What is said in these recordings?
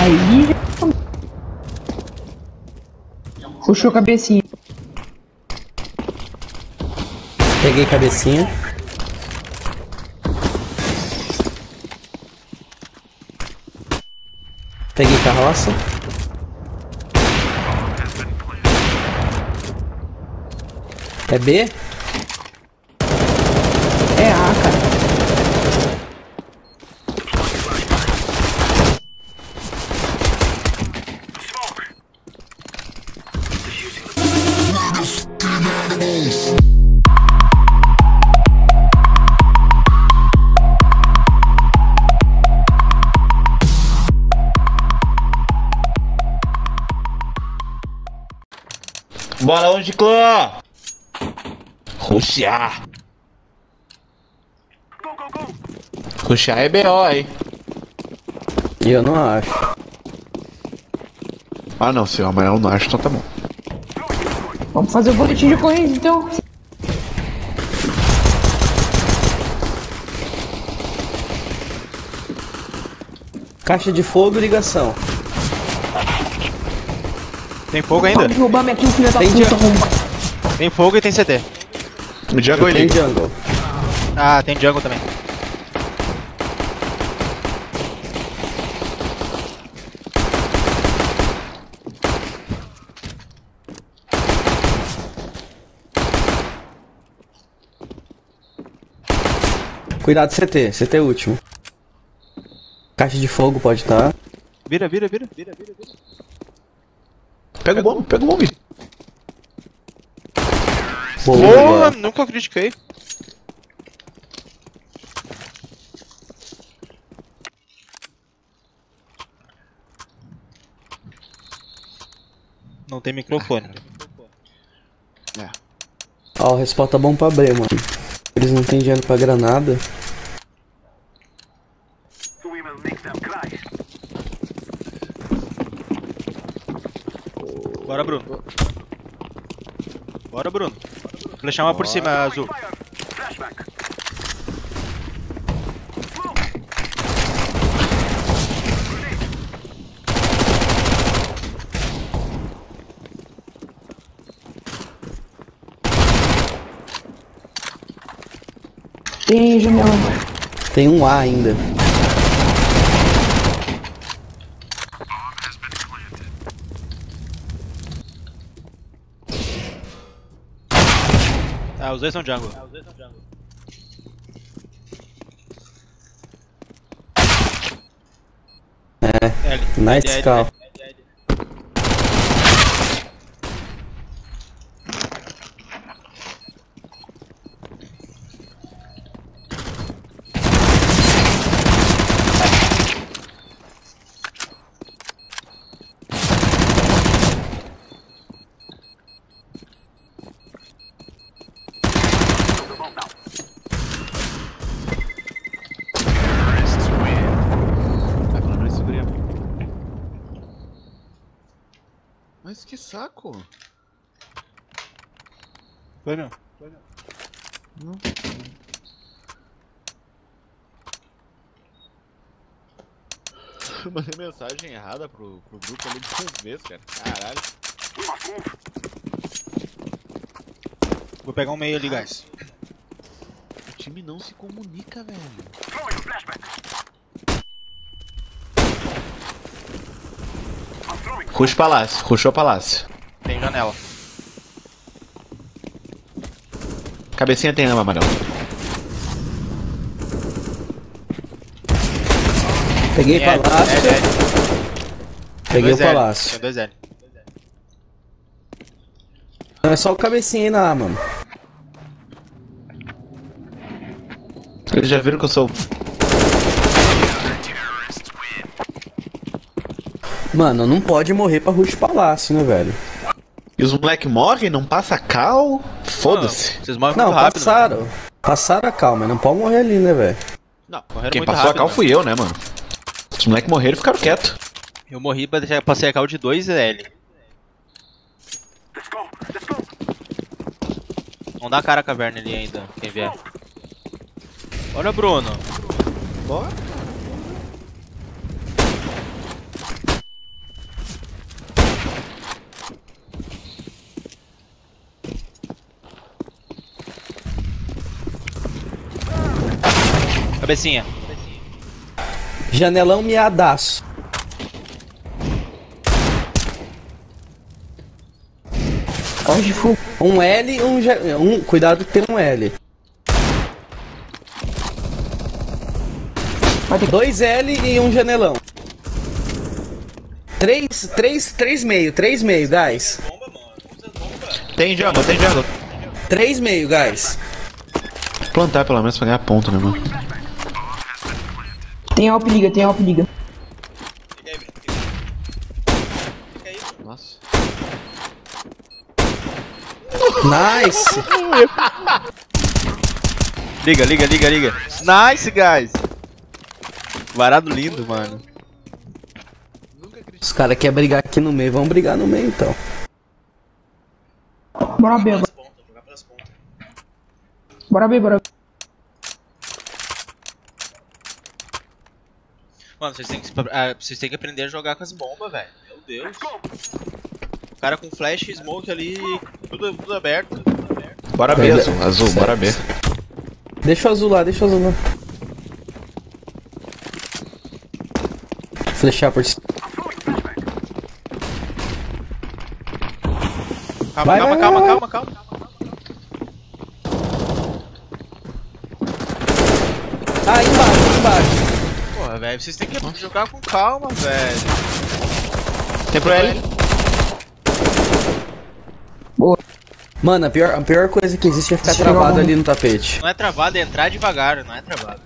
Aí. Puxou a cabecinha. Peguei cabecinha. Peguei carroça. É B? É A, cara. Bora onde, clã? Ruxar. Ruxar é BO, hein? Eu não acho. Ah não, senhor, mas eu não acho, então tá bom. Vamos fazer o boletim de ocorrência, então. Caixa de fogo, ligação. Tem fogo ainda? Vamos roubar minha kill, filha da Tem puta, jungle. arromba. Tem fogo e tem CT. O Jungle Tem ele. jungle. Ah, tem jungle também. Cuidado CT, CT é último. Caixa de fogo pode estar. Vira. Pega o bombe, pega o bombe. Boa, nunca critiquei. Não tem microfone. Ó, o respawn tá bom pra B, mano. Eles não têm dinheiro pra granada. Bora, Bruno. Bora, Bruno. Flechar uma por cima, azul. Tem janela. Tem um A ainda. Ah, os dois são jungle. Night Scout. Mas que saco. Foi, meu. Não. Eu mandei mensagem errada pro grupo ali 2 vezes, cara. Caralho. Vou pegar um meio ali, guys. O time não se comunica, velho. Rush palácio, rushou palácio. Tem janela. Cabecinha tem ama amarelo. Peguei palácio. Peguei o Tem palácio. 2 L. Não, é só o cabecinha aí na A, mano. Eles já viram que eu sou. Mano, não pode morrer pra rush palácio, né, velho? E os moleque morrem, não passa cal? Foda-se. Vocês morrem Não, muito rápido. passaram. Mano. Passaram a cal, mas não pode morrer ali, né, velho? Não, Morreram quem muito passou rápido, a cal mano. fui eu, né, mano? Os moleque morreram e ficaram quietos. Eu morri pra deixar, passei a cal de 2 L. Não dá a cara a caverna ali ainda, quem vier. Bora, Bruno. Bora. Cabecinha. Janelão miadaço. Hoje fogo. Um L e um. Cuidado que tem um L. Vai ter que... 2 L e um janelão. 3 meio, guys. Tem jungle, tem jungle. 3 meio, guys. Plantar pelo menos pra ganhar ponto, né, mano? Tem Alp liga, tem Alp liga. Nossa. Nice. Liga. Nice, guys. Varado lindo, mano. Os caras querem brigar aqui no meio, vamos brigar no meio então. Bora B agora. Bora B, bora B. Mano, vocês têm que aprender a jogar com as bombas, velho. Meu Deus. O cara com flash, smoke ali, tudo aberto. Bora B, azul, bora B. Deixa o azul lá. Flechar por cima. Calma. Ah, embaixo. Porra, velho, vocês têm que jogar com calma, velho. Tem pro L. Boa. Mano, a pior coisa que existe é ficar Chega travado a ali no tapete. Não é travado, é entrar devagar, não é travado.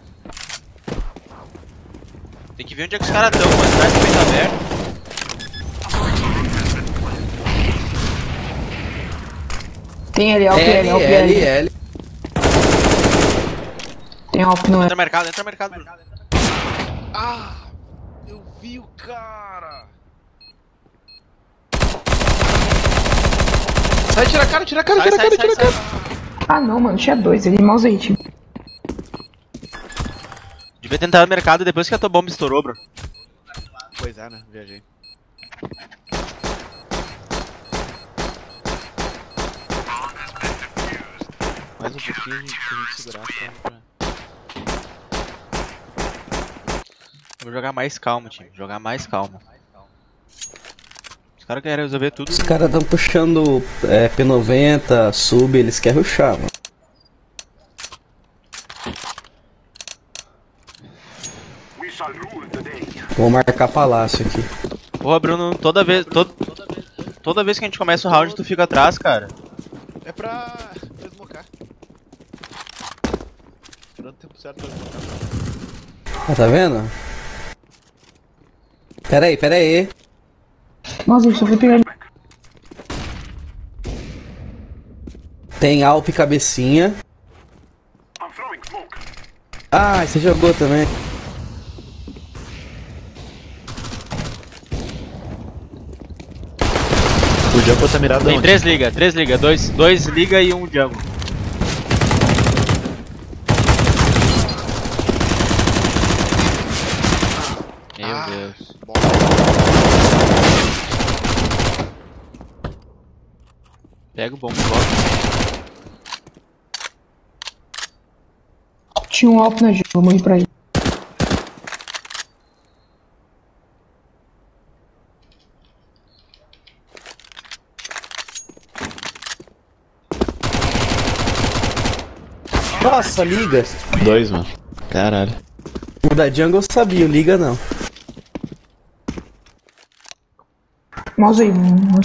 Tem que ver onde é que os caras estão, mano. Entrar de peito aberto. Tem L, Alp L, Alp L. L. Tem Alp no L. Entra mercado, Bruno. Ah! Eu vi o cara! Sai, tira a cara! Sai. Ah não, mano, tinha 2, ele mouse aí, tipo. Devia ter entrado no mercado depois que a tua bomba estourou, bro. Pois é, né? Viajei. Mais um pouquinho pra gente segurar pra... Vou jogar mais calmo, time. Os caras querem resolver tudo. Os caras tão puxando P90, sub, eles querem rushar, mano. Vou marcar palácio aqui. Porra, Bruno, toda vez que a gente começa o round, tu fica atrás, cara. É pra smocar. Esperando o tempo certo pra smocar. Ah, tá vendo? Pera aí. Mouse aí, só fui pegar ele. Tem Alp cabecinha. Ah, você jogou também. O Jumbo tá mirado Tem onde? 3 liga, 2 liga e um jungle. Meu Deus. Bom. Pega o bombo e volta. Tinha um Alp na G, vou morrer pra ele. Nossa, liga. 2, mano. Caralho. O da jungle eu sabia, o liga não. Mouse aí, mouse.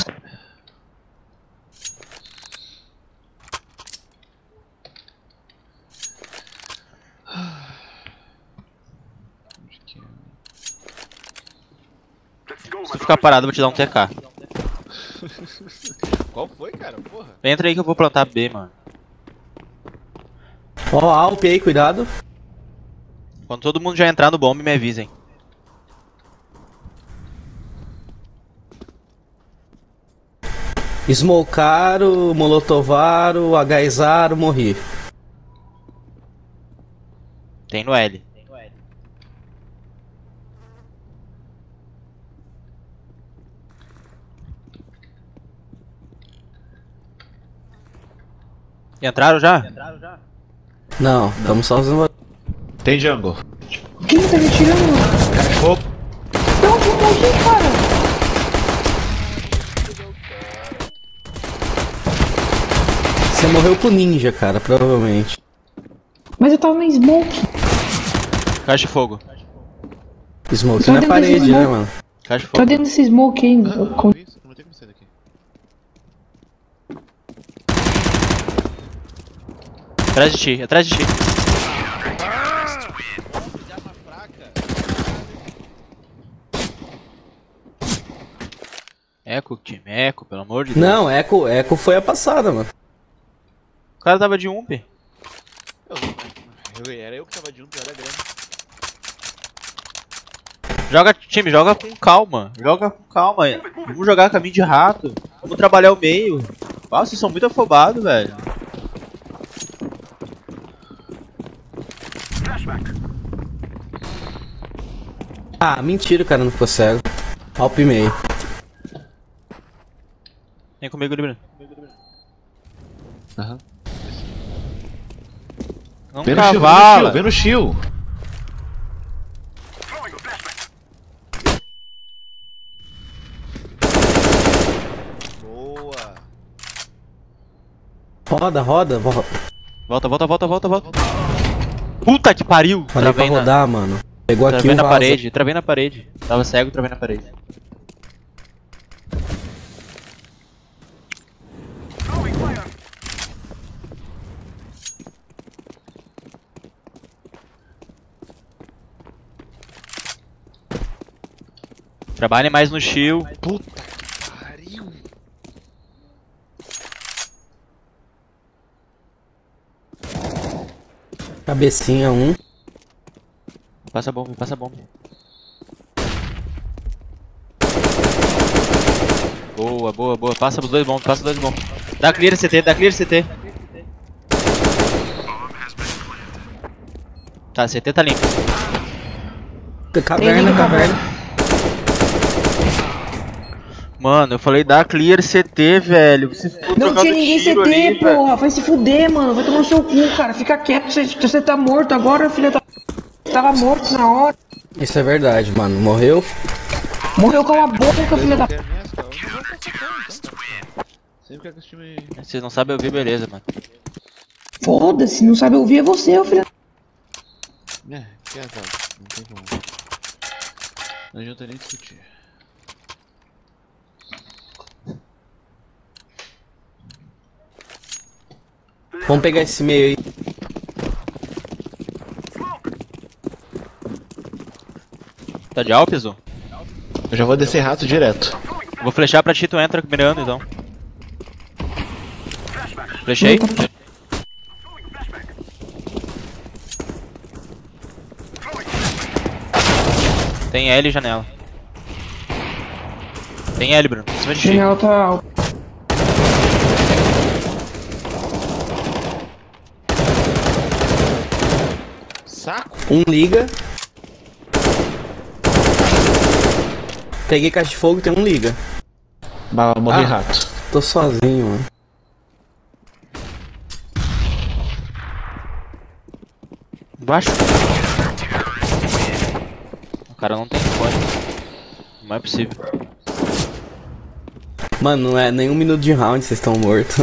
Se tu ficar parado, eu vou te dar um TK. Qual foi, cara? Porra. Entra aí que eu vou plantar B, mano. Ó, Alp aí, cuidado. Quando todo mundo já entrar no bomb, me avisem. Smokaram, molotovaram, agaizaram, morri. Tem no L. Entraram já? Não, estamos só usando. Tem jungle. Quem tá me tirando? Cara de fogo. Não, eu morri, cara. Você morreu com ninja, cara, provavelmente. Mas eu tava na smoke. Caixa de fogo. Smoke Tá na dentro parede, desse né, smoke. mano? Caixa de Tá fogo. dentro desse smoke ainda. Não tem como sair daqui. Atrás de ti, atrás de ti. Eco, time, eco, pelo amor de Deus. Não, Echo foi a passada, mano. O cara tava de ump. Era eu que tava de um, era grande. Joga, time, joga com calma. Joga com calma. Vamos jogar caminho de rato. Vamos trabalhar o meio. Ah, vocês são muito afobados, velho. Ah, mentira, o cara não ficou cego. Alp meio. Vem comigo, Libra. Aham. Não Vem no shield, cavala. vem no shield. Boa. Roda. Volta. Puta que pariu. Falei pra Travei na, rodar, mano. Pegou aqui travei o na vaza. parede, travei na parede. Tava cego, travei na parede. Trabalhe mais no shield. Puta que pariu. Cabecinha 1. Passa bomba, passa bomba. Boa. Passa os dois bombos, passa os dois bombos. Dá clear CT, dá clear CT. Tá, CT tá limpo. Caverna. Mano, eu falei dá clear CT, velho. Você ficou Não trocando tinha ninguém tiro CT, ali, velho. porra. Vai se fuder, mano. Vai tomar no seu cu, cara. Fica quieto. Você tá morto agora, filha da... Tava morto na hora. Isso é verdade, mano. Morreu. Morreu com a boca, filha da... Sempre que esse time. Vocês não sabem ouvir, beleza, mano. Foda-se. Não sabe ouvir é você, ô filha... É, que azar. Não tem como. Não adianta nem discutir. Vamos pegar esse meio aí. Tá de Alpes, ô? Eu já vou descer rato direto. Vou flechar pra ti, tu entra mirando então. Flechei. Tem L janela. Tem L, Bruno. Em cima de ti. Janela tá... Saco? Um liga. Peguei caixa de fogo e tem um liga. Morri Ah. rato. Tô sozinho, mano. Embaixo. O cara não tem fone. Não é possível. Mano, não é nem 1 minuto de round, vocês estão mortos.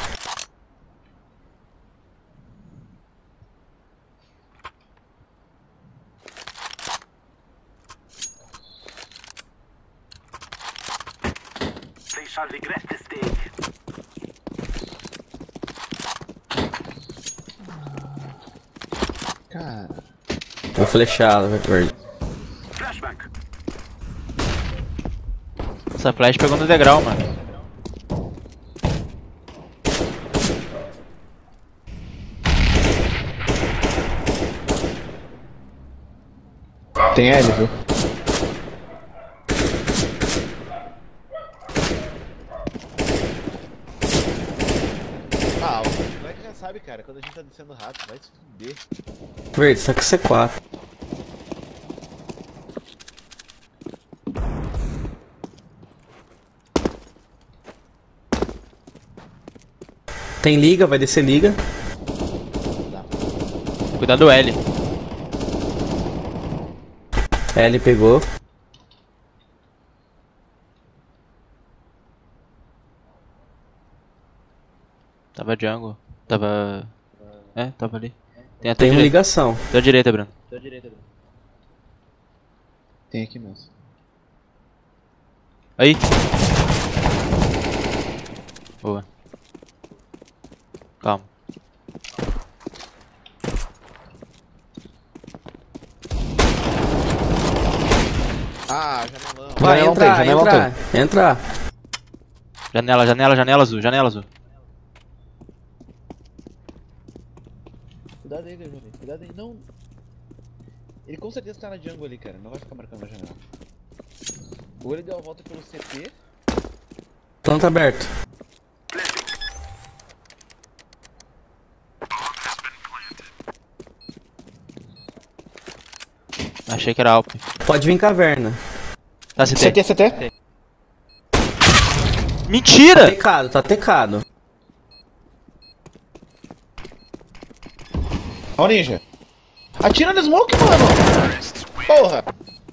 Cara. Tô flechado, vai perder. Essa flash pegou no degrau, mano. Tem L, viu? Ah, o moleque já sabe, cara. Quando a gente tá descendo rato, vai se fuder. Verde, só que C4. Tem liga, vai descer liga. Cuidado do L. Ele pegou. Tava jungle. Tava... É, tava ali. Tem até Tem uma direita. ligação. Da direita, Bruno. Tem aqui mesmo. Aí. Boa. Calma. Ah, janelão. Vai Janelão entrar, tem, janelão entrar. Janela, janela, janela azul, janela azul. Cuidado aí, Gajone. Cuidado aí. Não. Ele com certeza tá na jungle ali, cara. Não vai ficar marcando a janela. Ou ele deu a volta pelo CT. Planta aberto. Achei que era Alp. Pode vir caverna. Tá, CT. CT, CT. Mentira! Tecado, tá tecado. Ó o ninja. Atira no smoke, mano. Porra.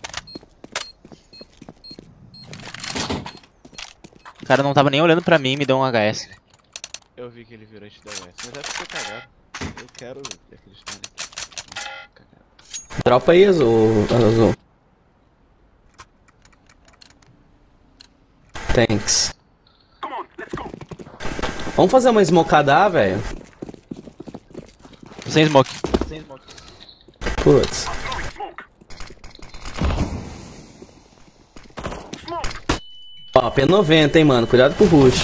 O cara não tava nem olhando pra mim e me deu um HS. Eu vi que ele virou antes da West, mas é porque cagado. Eu quero acreditar nele. Cagado. Dropa aí, Azul. Thanks. Vamos fazer uma smocada A, velho? Sem smoke. Putz. Ó, P90, hein, mano. Cuidado com o rush.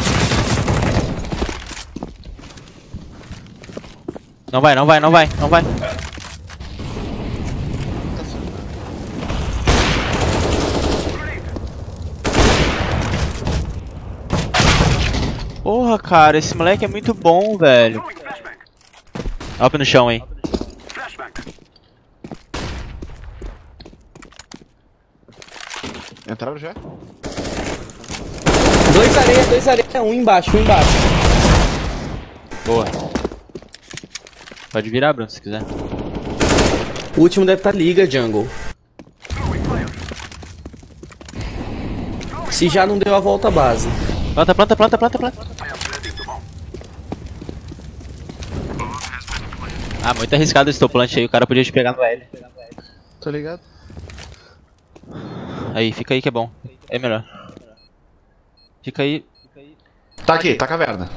Não vai, não vai, não vai, não vai. Porra, cara, esse moleque é muito bom, velho. Up no chão, hein. Entraram já? Dois areia. Um embaixo. Boa. Pode virar, Bruno, se quiser. O último deve estar liga, jungle. Se já não deu a volta à base. Planta. Ah, muito arriscado esse teu plant aí, o cara podia te pegar no L. Tô ligado. Aí, fica aí que é bom. É melhor. Fica aí. Tá aqui, tá caverna.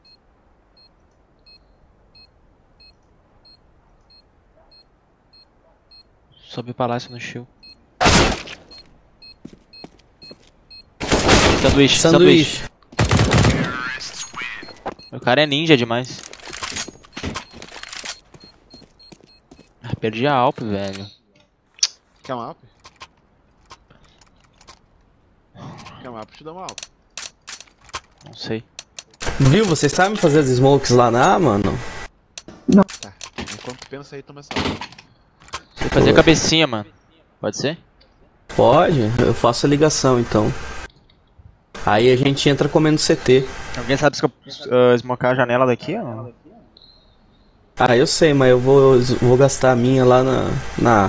Sobe o palácio no shield. Sanduíche. O cara é ninja demais. Ah, perdi a Alp, velho. Quer uma Alp? Quer uma Alp? Te dou uma Alp. Não sei. Viu? Vocês sabem fazer as smokes lá na A, mano? Tá. Enquanto pensa aí, toma essa Alp. Vou fazer a cabecinha, mano. Pode ser? Pode. Eu faço a ligação, então. Aí a gente entra comendo CT. Alguém sabe se smocar a janela daqui ou não? Ah, eu sei, mas eu vou gastar a minha lá na A.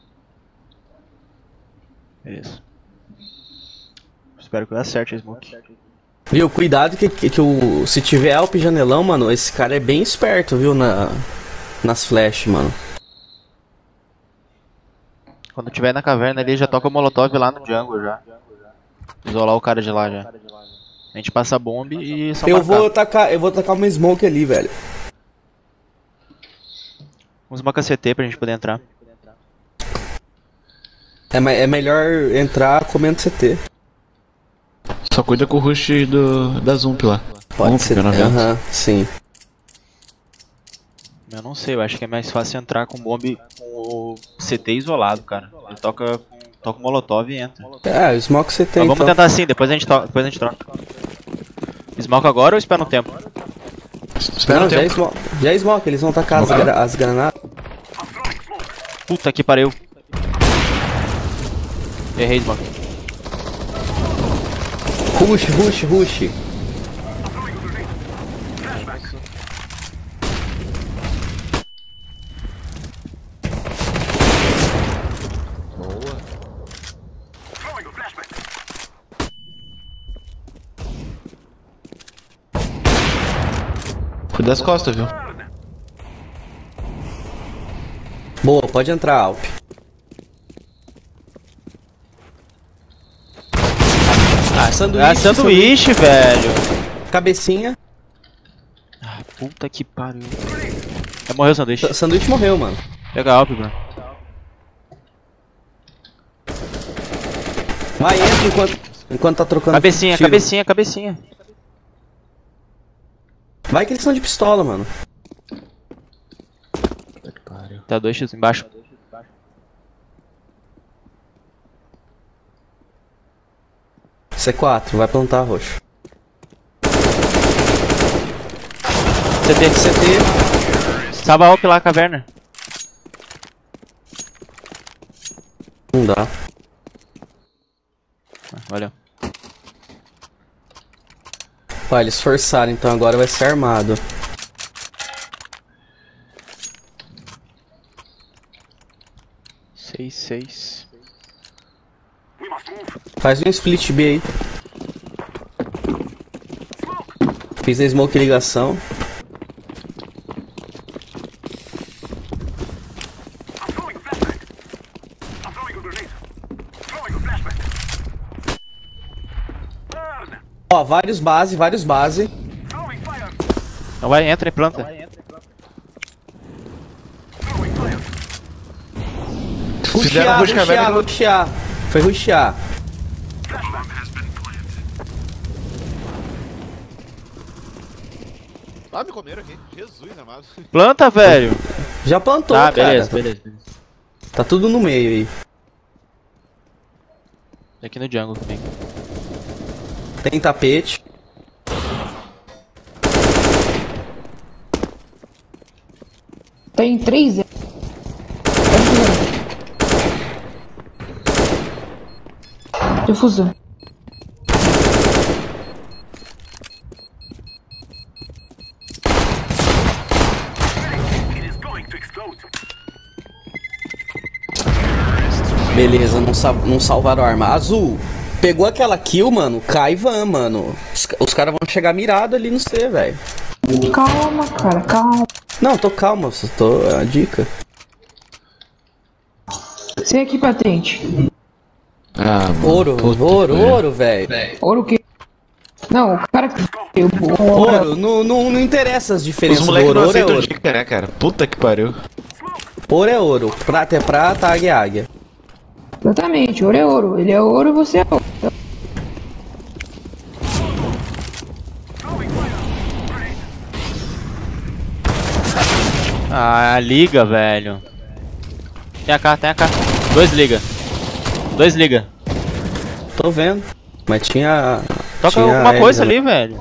Beleza. Espero que eu acerte a smoke. Viu? Cuidado que se tiver Alp janelão, mano, esse cara é bem esperto, viu? Nas flash, mano. Quando tiver na caverna ali, já toca o molotov lá no jungle já. Isolar o cara de lá já. A gente passa a bomb e só Eu marcar. vou tacar uma smoke ali, velho. Vamos uma CT pra gente poder entrar. É melhor entrar comendo CT. Só cuida com o rush da Zump lá. Pode ser. Aham, sim. Eu não sei, eu acho que é mais fácil entrar com bomb com o CT isolado, cara. Ele toca o molotov e entra. É, o smoke CT Mas vamos então. tentar assim, depois a gente troca. Smoke agora ou espera um tempo? Espera Não, um tempo. já é smoke, eles vão tacar as granadas. Puta que pariu. Errei, Smoke. Rush. Boa. Cuida das costas, viu? Boa, pode entrar, Alp. Ah, sanduíche. Ah, sanduíche, velho. Cabecinha. Ah, puta que pariu. Já morreu o sanduíche. Sanduíche morreu, mano. Pega a Alp, Bruno. Vai, entra enquanto tá trocando Cabecinha, tiro. cabecinha, cabecinha. Vai que eles são de pistola, mano. Tá 2x embaixo. C4, vai plantar roxo. CT. CT. Salva a Alp lá, caverna. Não dá. Ah, valeu. Vai, eles forçaram, então agora vai ser armado. Seis. Faz um split B aí. Fiz a smoke ligação. Ó, vários base. Então vai, entra e planta. Ruxear. Foi ruxear. Ah, me comeram aqui. Jesus amado. Planta, velho. Já plantou, Tá, cara. beleza. Tá tudo no meio aí. Aqui no jungle comigo. Tem tapete. Tem 3. Difusão. Beleza, não salvaram a arma. Azul, pegou aquela kill, mano. Cai e van, mano. Os caras vão chegar mirado ali no C, velho. Calma, cara, calma. Não, tô calma, só tô. É a dica. Sem aqui patente. Ah, Ouro, velho. Ouro o quê? Não, o cara que. Ouro, não interessa as diferenças Os do moleques ouro. não Ouro é aceitam ouro. dica, né, cara? Puta que pariu. Ouro é ouro. Prata é prata, águia é águia. Exatamente, ouro é ouro. Ele é ouro e você é ouro. Ah, liga, velho. Tem AK. 2 liga. Tô vendo. Mas tinha. Toca tinha alguma L coisa também. ali, velho.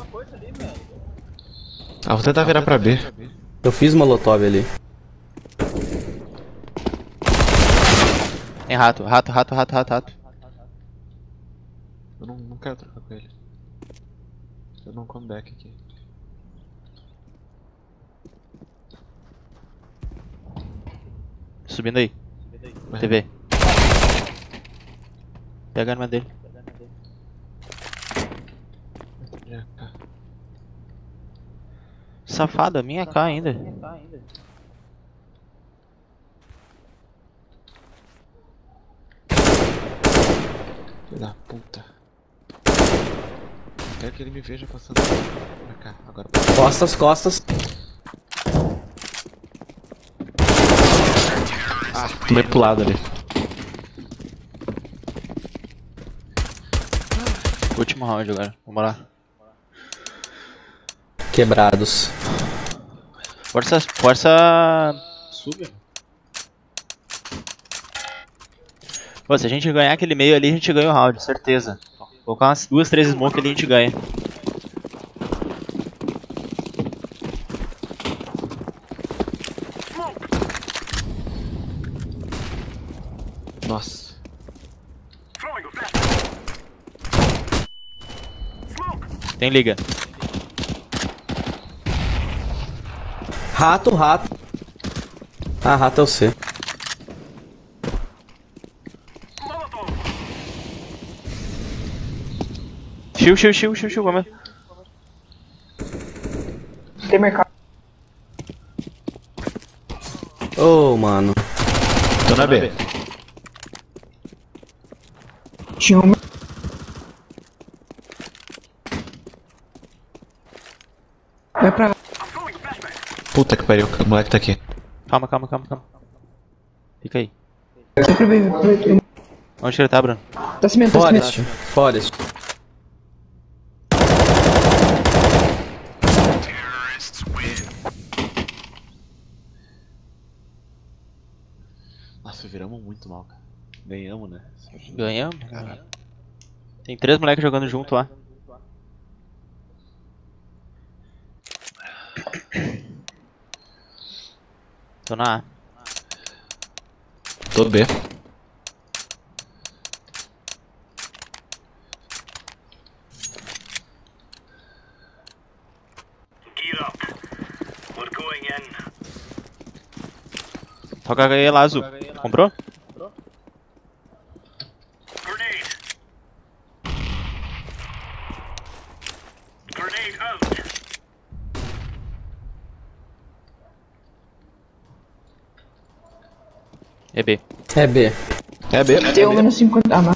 Ah, vou tentar virar pra B. Eu fiz molotov ali. Tem rato. Eu não quero trocar com ele. Eu não come back aqui. Subindo aí. TV. Pega a arma dele. Safada, minha AK ainda. Filho da puta. Quero que ele me veja passando pra cá. Agora. Costas. Ah, tomei pro lado ali. Último round agora. Vamos lá. Quebrados. Força. Sube. Pô, se a gente ganhar aquele meio ali, a gente ganha o round, certeza. Colocar umas 2, 3 smoke ali, a gente ganha. Nossa. Tem liga. Rato. Ah, rato é o C. Shield, vamos. Tem mercado. Ô, mano. Tô na B. Tinha um. Vai pra lá. Puta que pariu, o moleque tá aqui. Calma. Fica aí. Vai pra ver. Onde que ele tá, Bruno? Tá cimento, tá cimento. Forest. Nossa, viramos muito mal, cara. Ganhamos, né? Ganhamos. Tem 3 moleques jogando junto lá. Tô na A. Tô B. Toca aí lá, azul. Comprou? É B. É B. É B. Tem um menos 50. Ah, mas.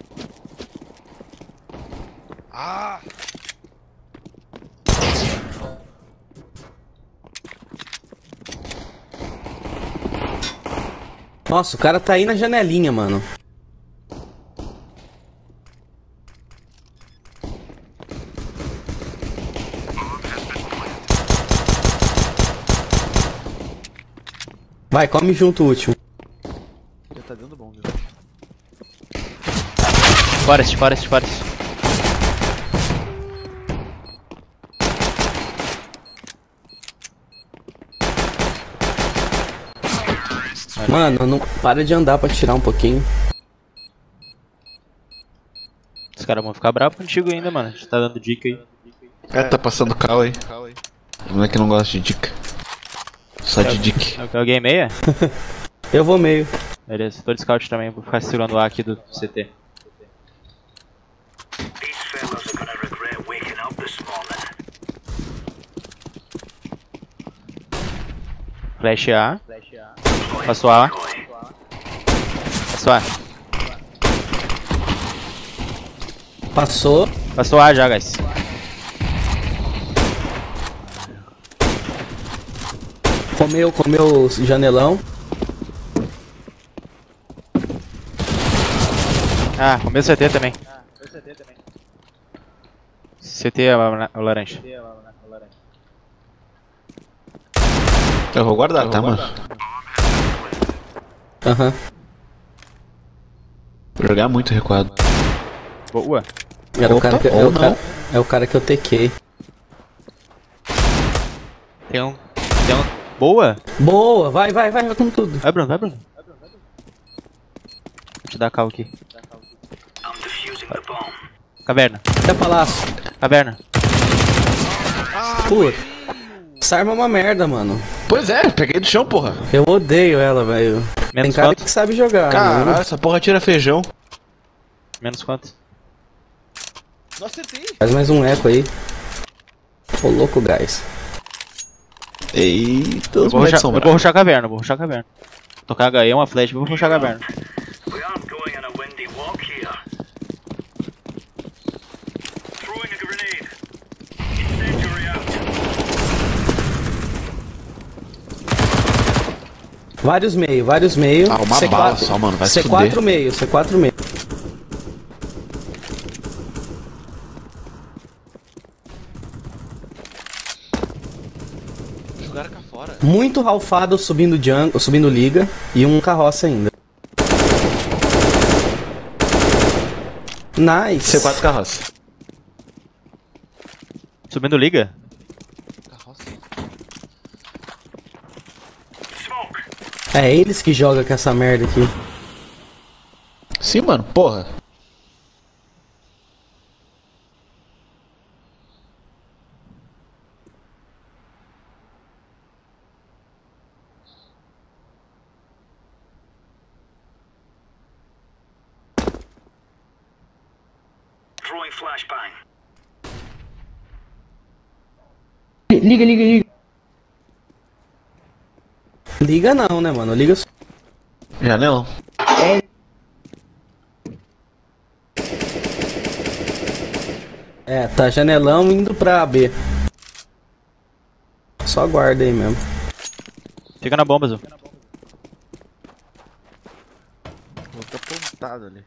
Nossa, o cara tá aí na janelinha, mano. Vai, come junto o último. Já tá dando bom, viu? Forest. Mano, não para de andar pra tirar um pouquinho. Os caras vão ficar bravos contigo ainda, mano. A gente tá dando dica aí. É, tá passando cal aí. O moleque não gosta de dica. Só de dick. Alguém meia? Eu vou meio. Beleza, tô de scout também, vou ficar segurando o A aqui do CT. Flash A. Passou A. Passou A. Passou. Passou A já, guys. Comeu o janelão. Ah, comeu o CT também. CT é o laranja. Eu vou guardar, tá, mano? Aham. Vou jogar muito recuado. Boa. Era o cara que, ou não. é o cara que eu tequei. Tem um. Boa? Boa, vai com tudo. Vai, Bruno. Vou te dar cal aqui. Caverna. Até palácio. Caverna. Puta. Essa arma é uma merda, mano. Pois é, peguei do chão, porra. Eu odeio ela, velho. Tem Menos cara quanto? que sabe jogar, Caralho, mano. essa porra tira feijão. Menos quanto? Não acertei! Faz mais um eco aí. Ô louco, guys. Eita, Eu os vou moleques são rushar bravos. a caverna, Tocar HE, uma flash, vou rushar a caverna. We aren't going on a windy walk here. Throwing a grenade. Incendiary out. Vários meio. Ah, uma bala só, mano, vai se C4 fuder. meio, C4 meio. Jogaram cá fora. Muito ralfado subindo jungle, subindo liga e um carroça ainda. Nice. C4 carroça. Subindo liga? Carroça. Smoke. É eles que jogam com essa merda aqui. Sim, mano, porra. Throwing flashbang. Liga. Liga não, né, mano? Liga só. Janelão. É, tá janelão indo pra B. Só aguarda aí mesmo. Fica na bomba, Zu. Vou tá apontado ali.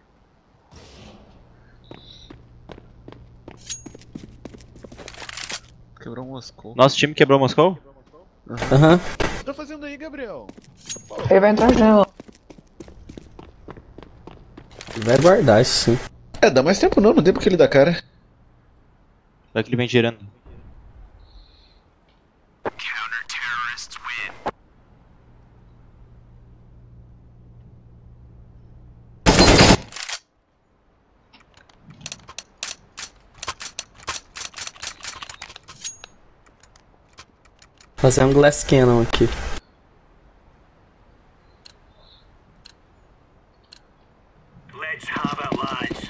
Quebrou um Moscou. Nosso time quebrou Moscou? Aham. O que tá fazendo aí, Gabriel? Ele vai entrar já. Vai guardar isso sim. É, dá mais tempo não tem porque ele dá cara. Vai que ele vem girando. Fazer um glass cannon aqui. Let's have it, lads.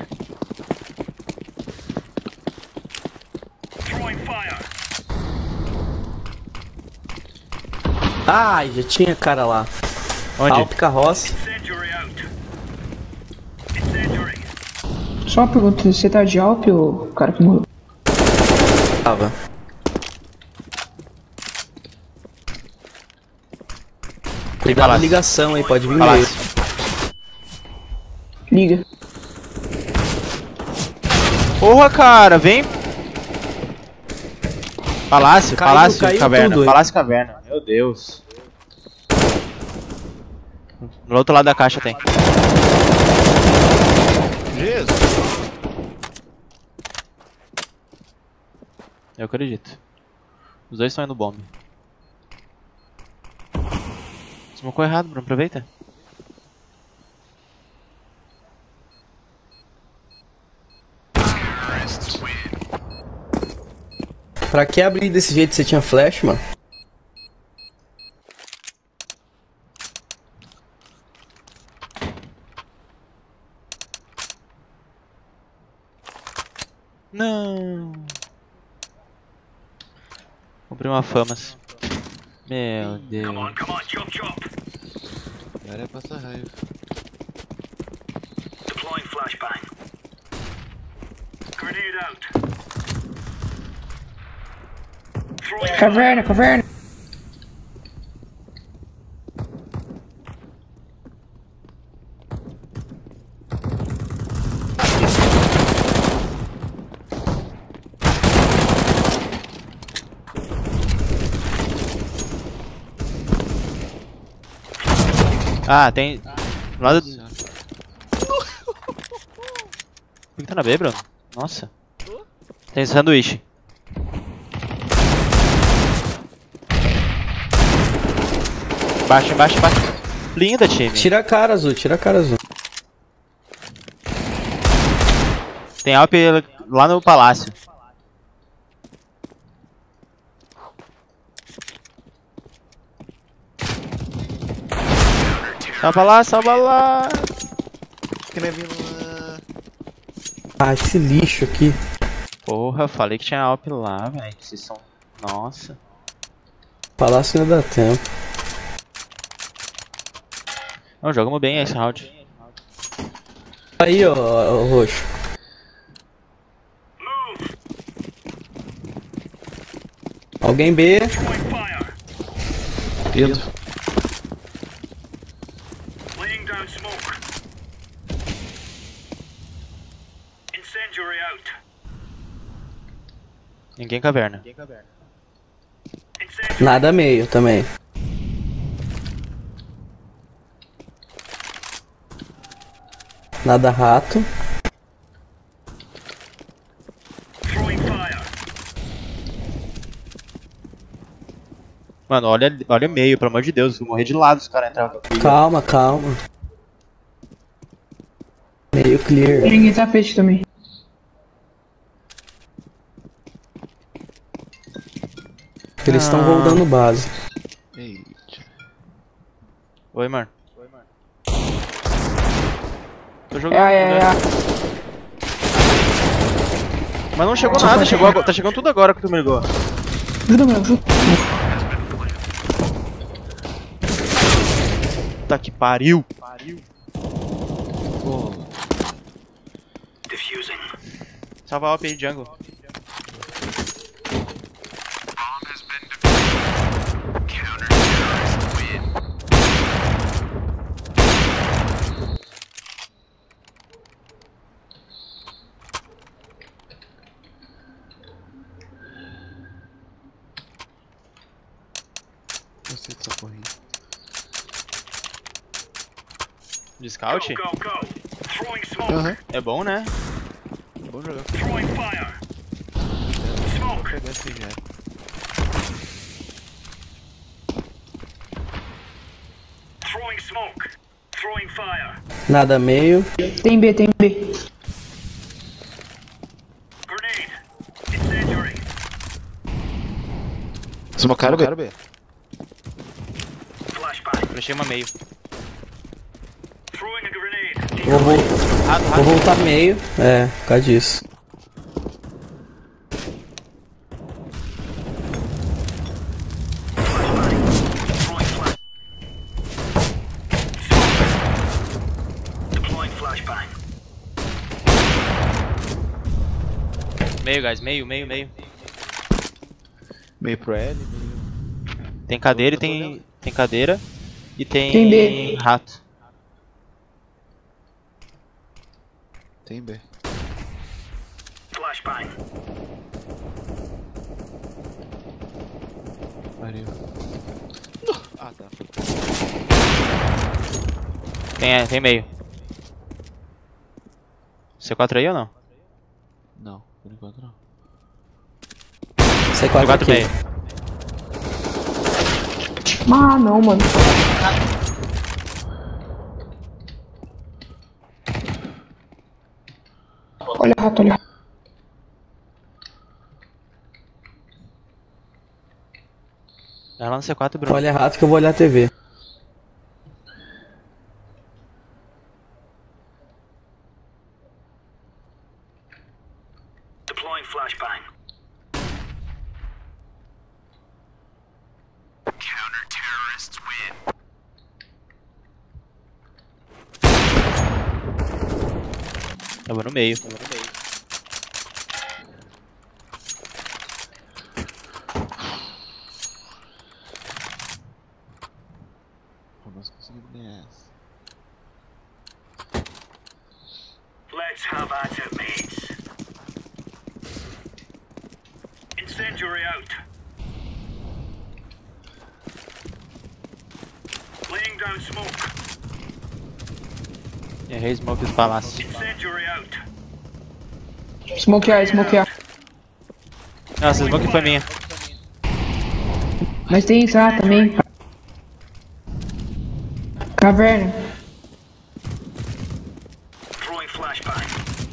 Throwing fire. Ai, já tinha cara lá. Onde? Alp carroça. Incendiary out. Incendiary. Só uma pergunta, você tá de Alp ou o cara que morreu? Tava. Cuidado da palácio. ligação aí, pode vir Palácio. meio. Liga. Porra, cara, vem. Palácio, Caiu, palácio, caiu caverna. tudo, hein? Palácio, caverna. Meu Deus. Do outro lado da caixa tem. Jesus. Eu acredito. Os dois estão indo bomb. Smocou errado, Bruno. Aproveita. Pra que abrir desse jeito? Você tinha flash, mano? Não. Comprei uma famas. Meu Deus. Come on, chop chop. Agora é passar raiva. Deploying flashbang. Grenade out. Throwing Caverna, caverna. Ah, tem. Do lado. Por que tá na B, Bruno? Nossa. Tem sanduíche. Embaixo, embaixo, embaixo. Linda, time. Tira a cara, Azul, tira a cara, Azul. Tem Alp lá no palácio. Salva lá, salva lá. Que nem vindo lá. Ah, esse lixo aqui. Porra, falei que tinha Alp lá, velho. Vocês são. Nossa. Palácio ainda dá tempo. Não, jogamos bem esse round. Aí, ó, roxo. move. Alguém B. Throwing fire. Pedro. Laying down smoke. Incendiary out. Ninguém caverna. Incendiary. Nada meio também. Nada rato. Throwing fire. Mano, olha meio, pelo amor de Deus. Vou morrer de lado se os caras entrarem. Calma, calma. Meio clear. Ninguém tapete também. Eles estão rodando base. Eita. Oi, mano. Tô jogando. Mas não chegou nada, chegou agora, tá chegando tudo agora que tu me ligou. Ajuda, meu, ajuda. Puta que pariu. Diffusing. Salva a OP aí, jungle. Gostei dessa porrinha. De scout? Go, go. Throwing smoke. Aham. É bom, né? Vamos jogar. Throwing fire. Vou Smoke. pegar esse já. Throwing smoke. Throwing fire. Nada meio. Tem B, tem B. Grenade. Incendiary. Smocaram B. Flashbang. Flechei uma meio. Throwing a grenade. Vou voltar meio. É, por causa disso. Throwing flash. Deploying flashbang. Meio, guys. Meio. Meio pro L, meio... Tem cadeira e Eu tô olhando. tem cadeira e tem Tem B. rato. Tem B. Flashbang. Pariu. Ah, tá. Tem meio. C4 aí ou não? Não, por enquanto não. C4 C4 aqui. meio. Ah, não, mano. Olha o rato, olha o rato. Vai lá no C4, Bruno. Olha rato que eu vou olhar a TV. Deploying flashbang. Tava no meio. Nós conseguimos ganhar essa. Let's have at it, mates. Incendiary out. Laying down smoke. Errei smoke do palácio. Incendiary out. Smokear, smokear. Nossa, smoke foi minha. Mas tem isso lá também. Caverna. Throwing flashbang.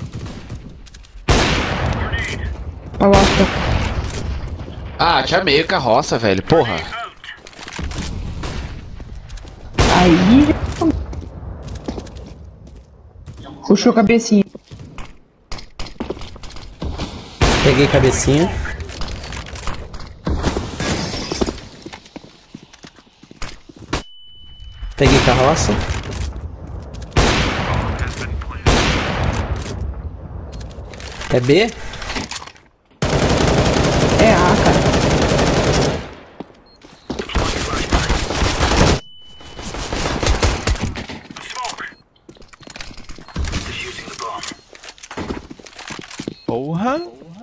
Grenade. Palácio. Ah, tinha meio carroça, velho. Porra. Out. Aí. Puxou a cabecinha. Peguei cabecinha. Peguei carroça. É B? É A, cara. Smoke. Defusing the bomb. Porra.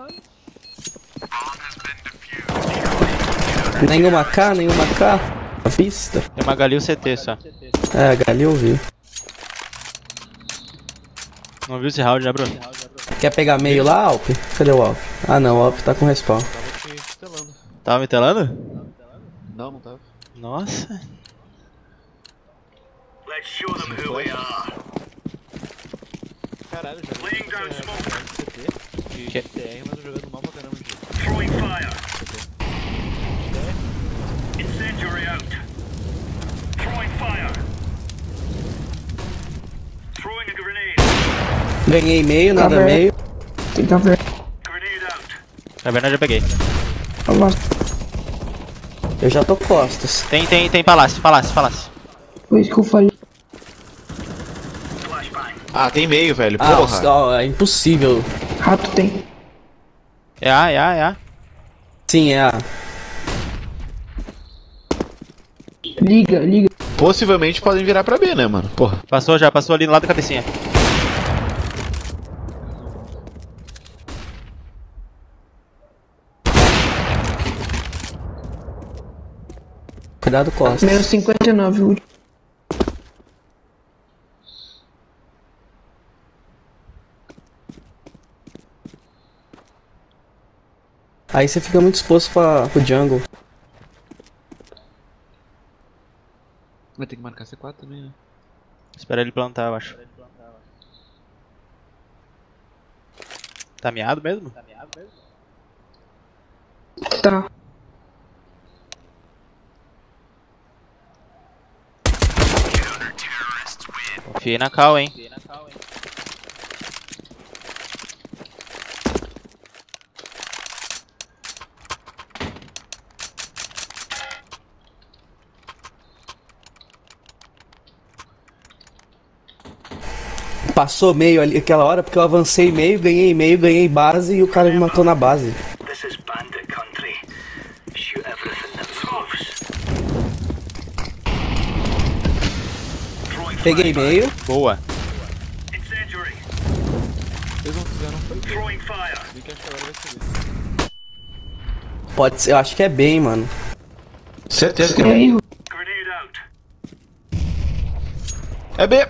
Nenhuma K. À vista. Tem uma Galil CT só. É, a Gali eu vi. Não viu esse round, né, Bruno? Quer pegar meio lá, Alp? Cadê o Alp? Ah não, o Alp tá com respawn. Tava te estelando. Tava me telando? Não, não tava. Nossa. Let's show them who we are. Caralho, já Laying down smoke. CT de Que? TR, mas eu jogando mal pra caramba de Throwing fire. CT. Incendiary out. Throwing fire. Throwing a grenade. Ganhei meio, nada Caverna. meio. Tem caverna. Grenade out. Caverna já peguei. Palácio. Eu já tô costas. Tem palácio. Foi isso que eu falei. Ah, tem meio, velho. Ah, Porra. ó, é impossível. Rato tem. É A, é A, é A. Sim, é a. Liga, liga. Possivelmente podem virar pra B, né, mano? Porra. Passou já, passou ali no lado da cabecinha. Cuidado, Costa. Menos 59, o último. Aí você fica muito exposto pro jungle. Vai ter que marcar C4 também, né? Espera ele plantar, eu acho. Tá miado mesmo? Tá. Confiei na cal, hein. Passou meio ali aquela hora porque eu avancei meio, ganhei base e o cara me matou na base. This is bandit country. Shoot everything that moves. Throwing Peguei meio. Boa. incendiary. Eles não fizeram foi Throwing fire. bem que acho que agora vai ser. Pode ser, eu acho que é bem, mano. Certeza que E aí, Grenade out. é B.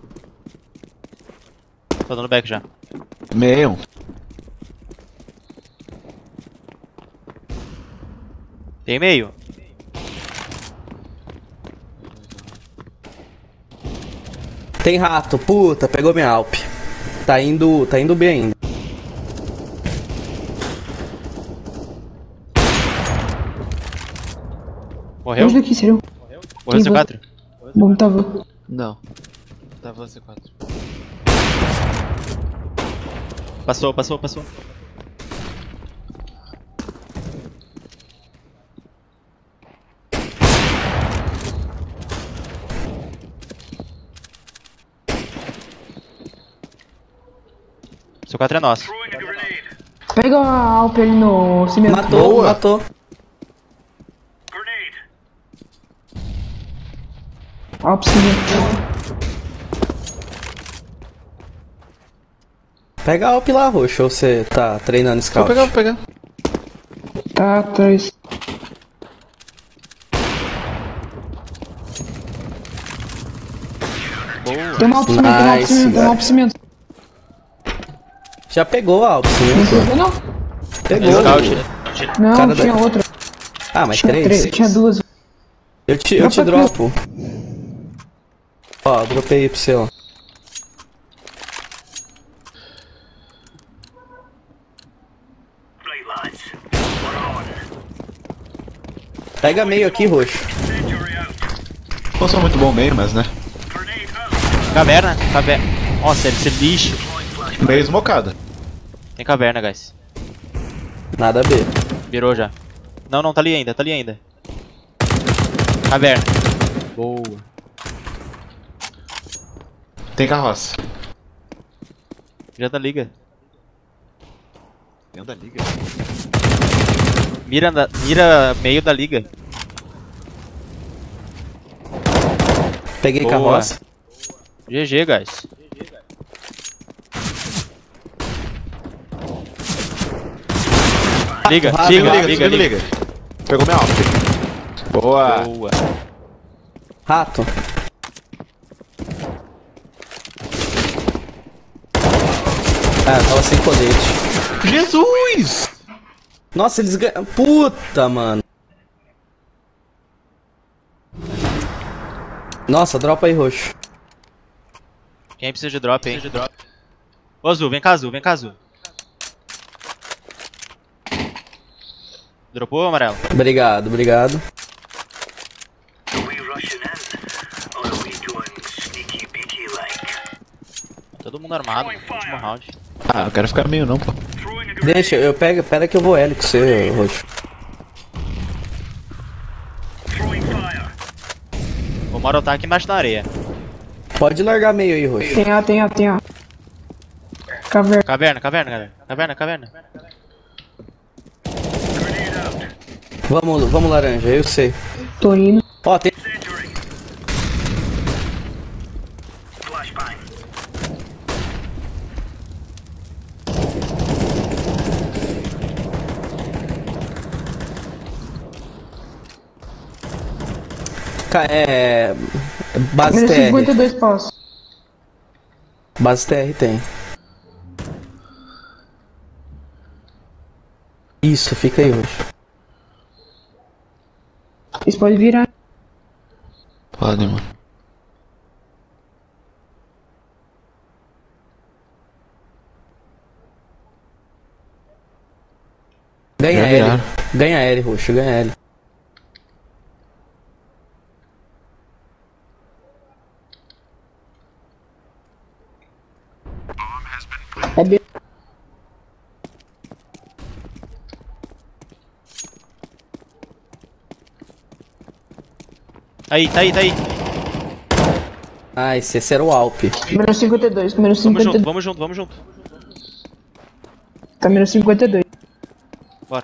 Tô dando back já. Meio. Tem meio. Tem rato, puta, pegou minha Alp. Tá indo bem ainda. Morreu? onde daqui, sério? Morreu Quem C4? Bom, tava. Não. Tava C4. Passou, passou, passou. C4 é nosso. Throwing a grenade. Pega a Alp ali no cimento. Matou, Boa. matou. Grenade. Alp cimento. Pega a Alp lá, Roxo, ou você tá treinando Vou scout? pegar, vou pegar. Tá atrás. Tem uma Alp cimento, tem uma Alp Nice, cimento, tem uma Alp velho. cimento. Já pegou a Alp, Não sim. pegou, não? Pegou. Scout. Não, Cara tinha da- outra. Ah, mas Tinha três? tinha duas. Eu te Dá pra dropo. Ó, dropei aí pro você, ó. Right, lads. We're on. Pega meio aqui, Roxo. Incendiary out. Não sou muito bom meio, mas né. Grenade out. Caverna, caverna. Nossa, esse lixo. Meio esmocado. Tem caverna, guys. Nada a ver. Virou já. Não, não, tá ali ainda, tá ali ainda. Caverna. Boa. Tem carroça. Já da liga. Dentro da liga. Mira meio da liga. Peguei Boa. carroça. GG, guys. Liga, Rato, liga, rato, liga, liga. Pegou minha alta. Boa. Boa. Rato. Ah, tava sem colete. Jesus! Nossa, eles ganham. Puta, mano. Nossa, dropa aí, Roxo. Quem precisa de drop, hein? Ô, Azul, vem cá, Azul, vem cá, Azul. Dropou, amarelo? Obrigado, obrigado. Are we rushing in? Or are we doing sneaky peeky like? Todo mundo armado, último round. Ah, eu quero ficar meio não, pô. Throwing a grenade. Deixa, eu pego, pera que eu vou L com você, Roxo. Throwing fire. Vamos Moral tá aqui embaixo da areia. Pode largar meio aí, Roxo. Tem A. Caverna. Caverna, galera. Caverna. Vamos laranja, eu sei. Tô indo. Ó, tem. Flashbang. Base Menos TR. 52 passos. Base TR tem. Isso, fica aí, Roxo. Eles podem virar. Pode, mano. Ganha Já L. viraram. Ganha L, Roxo, ganha L. É B. Tá aí. Ah, esse era o Alp. Menos 52. Menos Vamos 52. junto, vamos junto. Tá menos 52. Bora.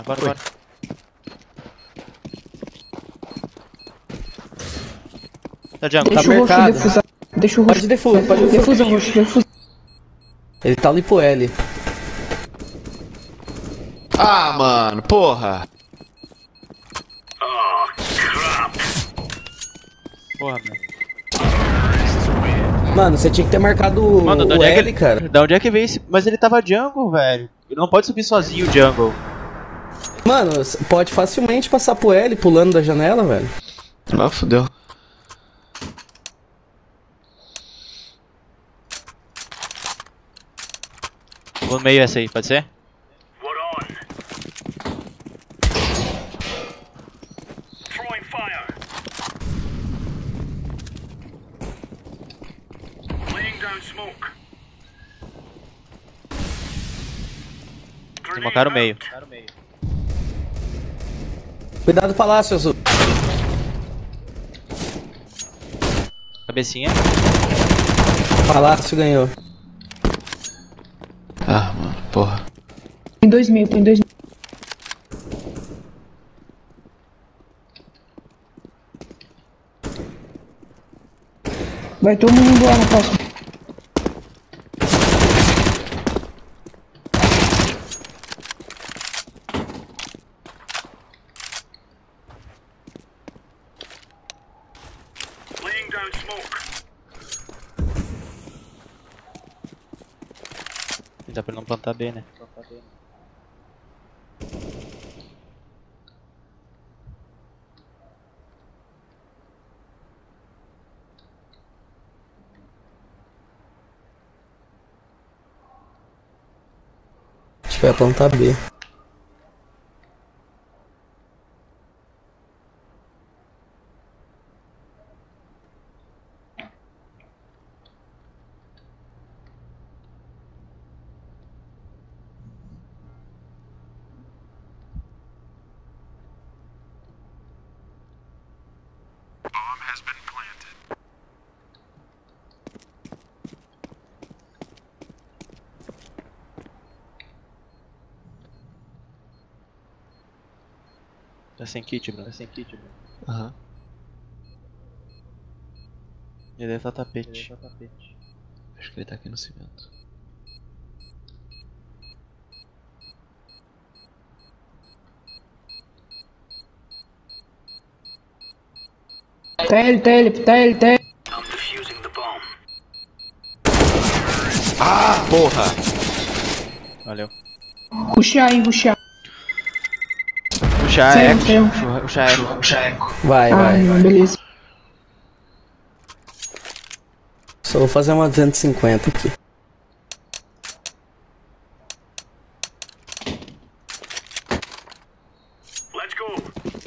Tá jungle. Deixa o roxo mercado. defusar. Deixa o roxo. Pode defusar, pode defusar. Defusa, roxo. Defusa. Ele tá ali pro L. Ah, mano, porra. Oh, crap. Porra, mano. Mano, você tinha que ter marcado Mano, o L, cara. Da onde é que veio esse... Mas ele tava jungle, velho. Ele não pode subir sozinho o jungle. Mano, pode facilmente passar pro L pulando da janela, velho. Ah, fudeu. Vou no meio essa aí, pode ser? What on? Throwing fire. Laying down smoke. Desmocaram o meio. Cuidado, palácio azul. Cabecinha. Palácio ganhou. Ah, mano, porra. Tem 2.000, tem 2.000. Vai todo mundo lá no próximo. Laying down smoke. Dá pra ele não plantar B, né? Acho que vai plantar B. Tá sem kit, Bruno. Aham. Ele deve estar tapete. Acho que ele tá aqui no cimento. TL. I'm defusing the bomb. Ah, porra! Valeu. Ruxar, hein, ruxar. Puxar Saiu, eco. saiu. Puxar eco. Vai. Beleza. Só vou fazer uma 250 aqui. Let's go.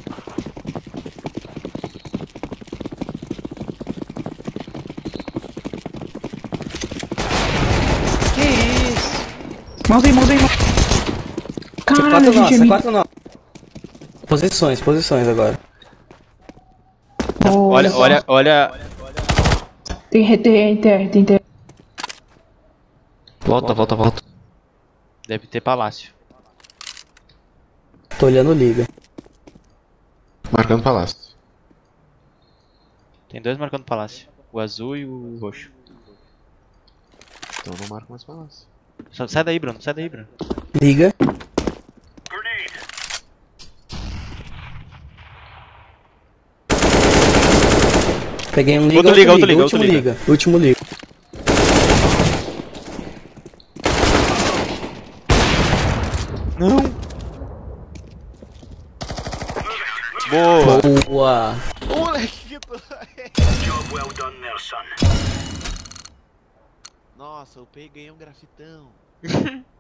Mãozinho. Caralho, a 4 gente é nossa, muito... 4 nossa. Posições agora. Olha. Tem TR. Volta. Deve ter palácio. Tô olhando liga. Marcando palácio. Tem dois marcando palácio. O azul e o roxo. Então eu não marco mais palácio. Sai daí, Bruno. Liga. Grenade. Peguei um liga, Outro liga, último liga. Último liga. Não! Boa! Boa. Job well done there, son. Nossa, eu peguei um grafitão.